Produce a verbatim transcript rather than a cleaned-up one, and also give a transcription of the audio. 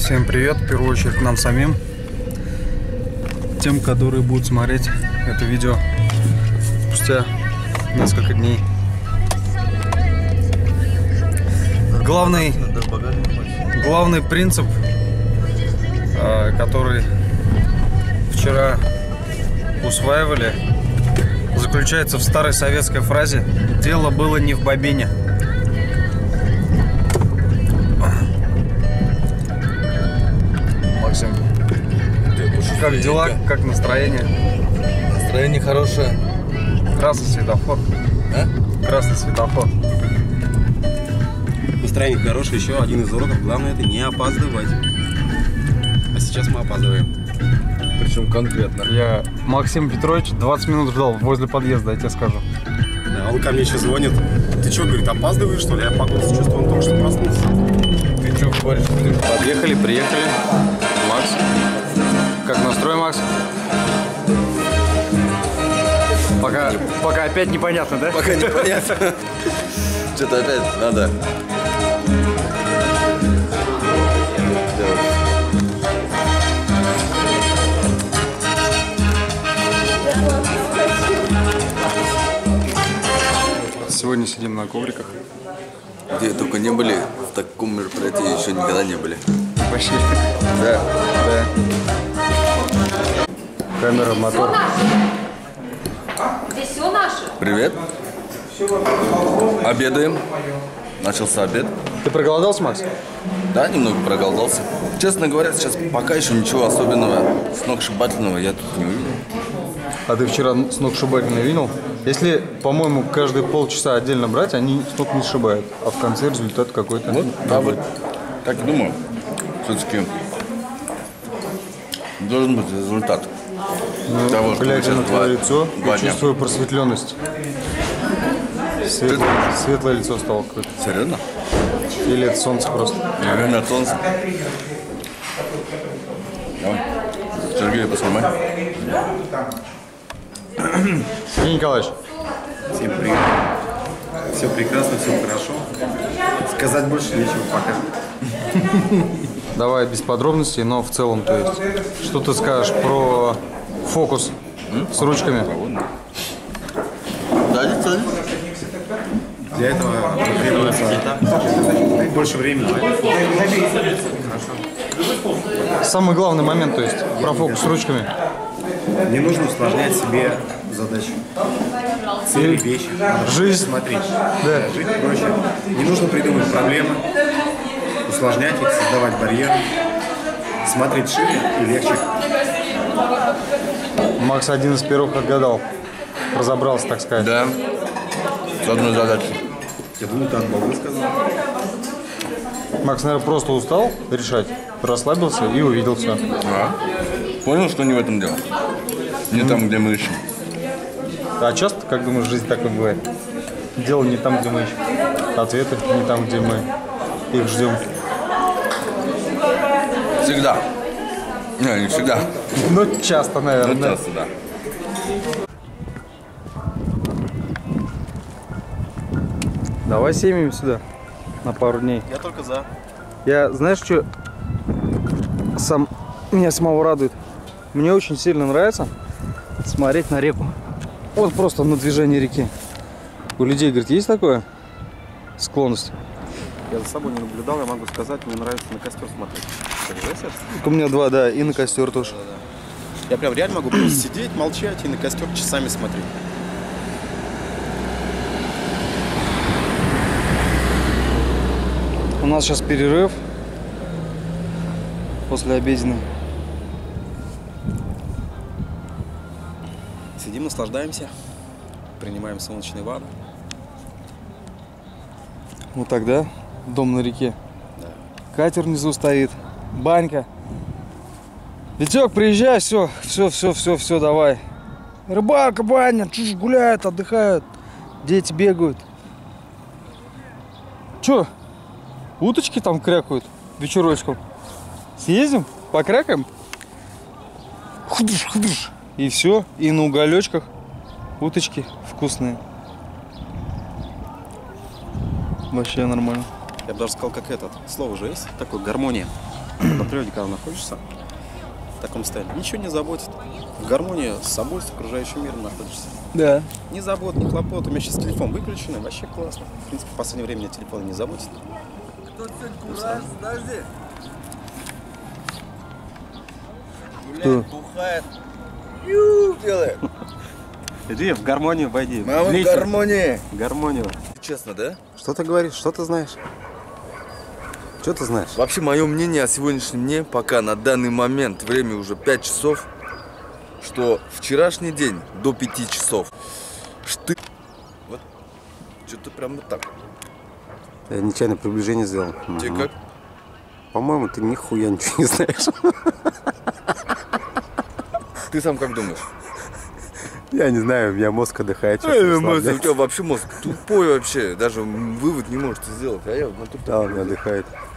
Всем привет, в первую очередь нам самим, тем, которые будут смотреть это видео спустя несколько дней. Главный, главный принцип, который вчера усваивали, заключается в старой советской фразе: «Дело было не в бобине». Максим, как дела? Как настроение? Настроение хорошее. Красный светофор. А? Красный светофор. Настроение хорошее, еще один из уроков. Главное — это не опаздывать. А сейчас мы опаздываем. Причем конкретно. Я Максим Петрович двадцать минут ждал возле подъезда, я тебе скажу. Да, он ко мне еще звонит. Ты что, говорит, опаздываешь, что ли? Я по голосу чувствую, он только что проснулся. Ты что говоришь? Подъехали, приехали. Макс. Как настрой, Макс? Пока, пока опять непонятно, да? Пока непонятно. Что-то опять надо. Сегодня сидим на ковриках. Где только не были, в таком мероприятии еще никогда не были. Почти. Да. Да. Камера, мотор. Здесь все наше. Привет. Обедаем. Начался обед. Ты проголодался, Макс? Да, немного проголодался. Честно говоря, сейчас пока еще ничего особенного, сногсшибательного я тут не увидел. А ты вчера сногсшибательно видел? Если, по-моему, каждые полчаса отдельно брать, они столько не сшибают. А в конце результат какой-то. Вот, да, вот. Так и думаю. Все-таки должен быть результат. Ну, того, что глядя мы на сейчас твое два- лицо, два я дня. чувствую просветленность. Светлое, светлое лицо стало какое-то. Серьезно? Или это солнце просто? Наверное, от солнца. Давай. Сергей, посмотри. Сергей Николаевич. Всем привет. Все прекрасно, все хорошо. Сказать больше нечего пока. Давай без подробностей, но в целом, то есть, что ты скажешь про фокус с ручками? Садись, садись. Для этого требуется больше времени. Самый главный момент, то есть, про фокус с ручками. Не нужно усложнять себе задачу. Цели, вещи. Надо Жизнь. смотреть. Да. Жить проще. Не нужно придумывать проблемы, усложнять их, создавать барьеры. Смотреть шире и легче. Макс один из первых отгадал. Разобрался, так сказать. Да. С одной задачей. Я думаю, ты от Бога сказал. Макс, наверное, просто устал решать, расслабился и увидел все. А? Понял, что не в этом дело? Не mm. там, где мы ищем. А часто, как думаешь, жизнь так и бывает? Дело не там, где мы ищем. Ответы не там, где мы их ждем. Всегда. Не, не всегда. Ну, часто, наверное. Ну, да. часто, да. Давай семьями сюда на пару дней. Я только за. Я, знаешь, что сам меня самого радует? Мне очень сильно нравится смотреть на реку. Вот просто на движение реки. У людей, говорит, есть такое склонность? Я за собой не наблюдал, я могу сказать, мне нравится на костер смотреть. У меня два, да, и на костер тоже. Я прям реально могу просто сидеть, молчать и на костер часами смотреть. У нас сейчас перерыв после обеденный. Сидим, наслаждаемся, принимаем солнечные ванны. Вот тогда дом на реке. Да. Катер внизу стоит, банька. Витек, приезжай, все, все, все, все, все, давай. Рыбалка, баня, чушь, гуляют, отдыхают, дети бегают. Че, уточки там крякают вечерочком? Съездим, покрякаем? Худыш, худыш. И все, и на уголечках уточки вкусные. Вообще нормально. Я бы даже сказал, как этот. Слово же есть такое, гармония. на природе, когда находишься в таком состоянии, ничего не заботит. В гармонии с собой, с окружающим миром находишься. Да. Ни забот, ни хлопот. У меня сейчас телефон выключенный, вообще классно. В принципе, в последнее время меня телефон не заботит. Кто? Бухает. Ю, делает. Иди в гармонию войди. Мама, в гармонии. Гармонию. Честно, да? Что ты говоришь? Что ты знаешь? Что ты знаешь? Вообще, мое мнение о сегодняшнем дне, пока на данный момент, время уже пять часов, что вчерашний день до пяти часов, шты... Вот, что-то прям вот так. Я нечаянно приближение сделал. Тебе Угу. как? По-моему, ты нихуя ничего не знаешь. Ты сам как думаешь? Я не знаю, у меня мозг отдыхает. сейчас Эй, расслабляется. мозг, у тебя вообще мозг тупой вообще, даже вывод не можете сделать, а я вот на Да, он отдыхает.